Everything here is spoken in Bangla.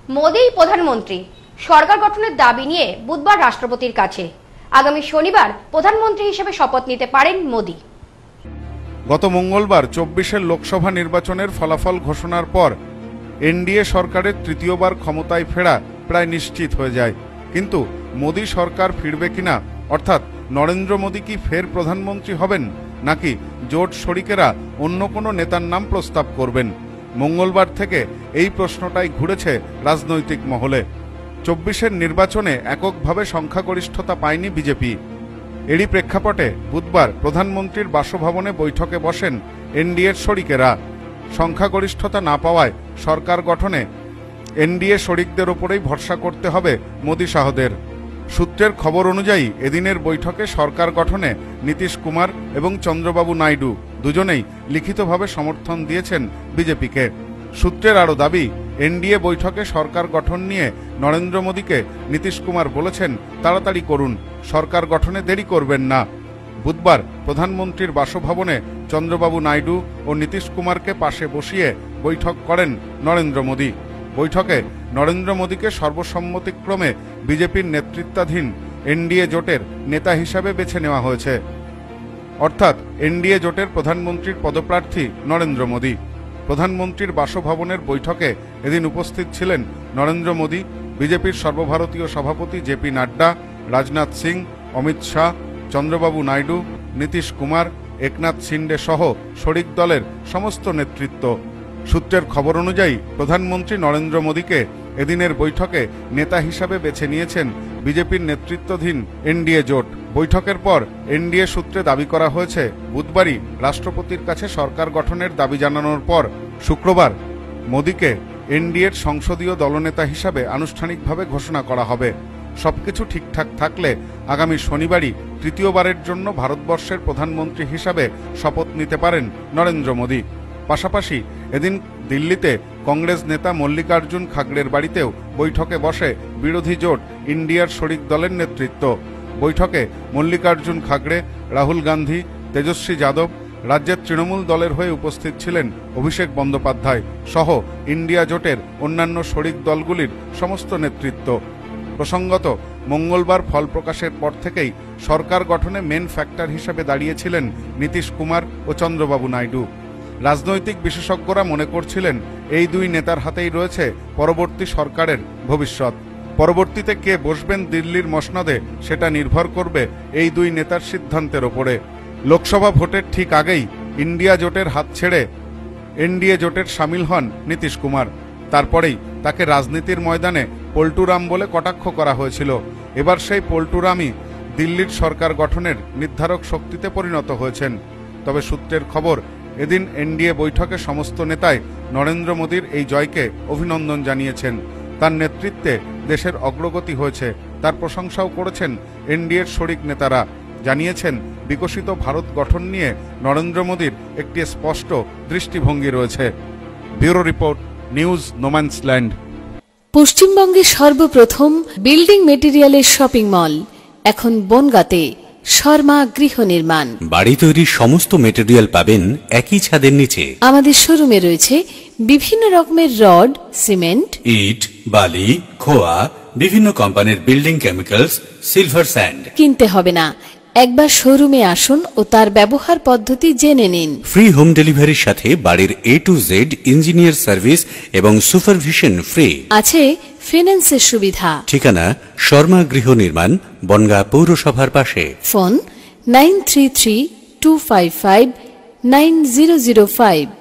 মোদি প্রধানমন্ত্রী সরকার গঠনের দাবি নিয়ে বুধবার রাষ্ট্রপতির কাছে। আগামী শনিবার প্রধানমন্ত্রী হিসেবে শপথ নিতে পারেন মোদি। গত মঙ্গলবার ২৪-এর লোকসভা নির্বাচনের ফলাফল ঘোষণার পর এনডিএ সরকারের তৃতীয়বার ক্ষমতায় ফেরা প্রায় নিশ্চিত হয়ে যায়। কিন্তু মোদি সরকার ফিরবে কিনা, অর্থাৎ নরেন্দ্র মোদি কি ফের প্রধানমন্ত্রী হবেন, নাকি জোট শরিকেরা অন্য কোনো নেতার নাম প্রস্তাব করবেন? মঙ্গলবার থেকে এই প্রশ্নটাই ঘুরেছে রাজনৈতিক মহলে। ২৪-এর নির্বাচনে এককভাবে সংখ্যাগরিষ্ঠতা পায়নি বিজেপি। এরই প্রেক্ষাপটে বুধবার প্রধানমন্ত্রীর বাসভবনে বৈঠকে বসেন এনডিএর শরিকেরা। সংখ্যাগরিষ্ঠতা না পাওয়ায় সরকার গঠনে এনডিএ শরিকদের ওপরেই ভরসা করতে হবে মোদি শাহদের। সূত্রের খবর অনুযায়ী এদিনের বৈঠকে সরকার গঠনে নীতিশ কুমার এবং চন্দ্রবাবু নাইডু দুজনেই লিখিতভাবে সমর্থন দিয়েছেন বিজেপিকে। সূত্রের আরও দাবি, এনডিএ বৈঠকে সরকার গঠন নিয়ে নরেন্দ্র মোদীকে নীতিশ কুমার বলেছেন, তাড়াতাড়ি করুন, সরকার গঠনে দেরি করবেন না। বুধবার প্রধানমন্ত্রীর বাসভবনে চন্দ্রবাবু নাইডু ও নীতিশ কুমারকে পাশে বসিয়ে বৈঠক করেন নরেন্দ্র মোদী। বৈঠকে নরেন্দ্র মোদীকে সর্বসম্মতিক্রমে বিজেপির নেতৃত্বাধীন এনডিএ জোটের নেতা হিসাবে বেছে নেওয়া হয়েছে, অর্থাৎ এনডিএ জোটের প্রধানমন্ত্রীর পদপ্রার্থী নরেন্দ্র মোদী। প্রধানমন্ত্রীর বাসভবনের বৈঠকে এদিন উপস্থিত ছিলেন নরেন্দ্র মোদী, বিজেপির সর্বভারতীয় সভাপতি জেপি নাড্ডা, রাজনাথ সিং, অমিত শাহ, চন্দ্রবাবু নাইডু, নীতিশ কুমার, একনাথ শিন্ডে সহ শরিক দলের সমস্ত নেতৃত্ব। সূত্রের খবর অনুযায়ী প্রধানমন্ত্রী নরেন্দ্র মোদীকে এদিনের বৈঠকে নেতা হিসাবে বেছে নিয়েছেন বিজেপির নেতৃত্বাধীন এনডিএ জোট। বৈঠকের পর এনডিএ সূত্রে দাবি করা হয়েছে, বুধবারই রাষ্ট্রপতির কাছে সরকার গঠনের দাবি জানানোর পর শুক্রবার মোদীকে এনডিএর সংসদীয় দলনেতা হিসাবে আনুষ্ঠানিকভাবে ঘোষণা করা হবে। সবকিছু ঠিকঠাক থাকলে আগামী শনিবারই তৃতীয়বারের জন্য ভারতবর্ষের প্রধানমন্ত্রী হিসাবে শপথ নিতে পারেন নরেন্দ্র মোদী। পাশাপাশি এদিন দিল্লিতে কংগ্রেস নেতা মল্লিকার্জুন খাগড়ের বাড়িতেও বৈঠকে বসে বিরোধী জোট ইন্ডিয়ার শরিক দলের নেতৃত্ব। বৈঠকে মল্লিকার্জুন খাগড়ে, রাহুল গান্ধী, তেজস্বী যাদব, রাজ্যের তৃণমূল দলের হয়ে উপস্থিত ছিলেন অভিষেক বন্দ্যোপাধ্যায় সহ ইন্ডিয়া জোটের অন্যান্য শরিক দলগুলির সমস্ত নেতৃত্ব। প্রসঙ্গত, মঙ্গলবার ফল প্রকাশের পর থেকেই সরকার গঠনে মেন ফ্যাক্টর হিসেবে দাঁড়িয়েছিলেন নীতিশ কুমার ও চন্দ্রবাবু নাইডু। রাজনৈতিক বিশেষজ্ঞরা মনে করছিলেন, এই দুই নেতার হাতেই রয়েছে পরবর্তী সরকারের ভবিষ্যৎ। পরবর্তীতে কে বসবেন দিল্লির মসনদে সেটা নির্ভর করবে এই দুই নেতার সিদ্ধান্তের ওপরে। লোকসভা ভোটের ঠিক আগেই ইন্ডিয়া জোটের হাত ছেড়ে এনডিএ জোটের সামিল হন নীতিশ কুমার। তারপরেই তাকে রাজনীতির ময়দানে পল্টুরাম বলে কটাক্ষ করা হয়েছিল। এবার সেই পল্টুরামই দিল্লির সরকার গঠনের নির্ধারক শক্তিতে পরিণত হয়েছেন। তবে সূত্রের খবর, এদিন এনডিএ বৈঠকে সমস্ত নেতাই নরেন্দ্র মোদীর এই জয়কে অভিনন্দন জানিয়েছেন। তার নেতৃত্বে দেশের অগ্রগতি হয়েছে, তার প্রশংসাও করেছেন এনডিএর শরিক নেতারা। জানিয়েছেন, বিকশিত ভারত গঠন নিয়ে নরেন্দ্র মোদীর একটি স্পষ্ট দৃষ্টিভঙ্গি রয়েছে। Bureau report, news no man's land. পশ্চিমবঙ্গের সর্বপ্রথম বিল্ডিং মেটেরিয়ালের শপিং মল এখন বনগাঁতে। শর্মা গৃহ নির্মাণ। বাড়ি তৈরির সমস্ত মেটেরিয়াল পাবেন একই ছাদের নিচে। আমাদের শোরুমে রয়েছে বিভিন্ন রকমের রড, সিমেন্ট, ইট, বালি, খোয়া, বিভিন্ন কোম্পানির বিল্ডিং কেমিক্যালস, সিলভার স্যান্ড। কিনতে হবে না, একবার শোরুমে আসুন ও তার ব্যবহার পদ্ধতি জেনে নিন। ফ্রি হোম ডেলিভারির সাথে বাড়ির A to Z engineer service এবং সুপারভিশন ফ্রি। আছে ফিন্যান্সের সুবিধা। ঠিকানা শর্মা গৃহ নির্মাণ, বনগাঁ পৌরসভার পাশে। ফোন 9332559005।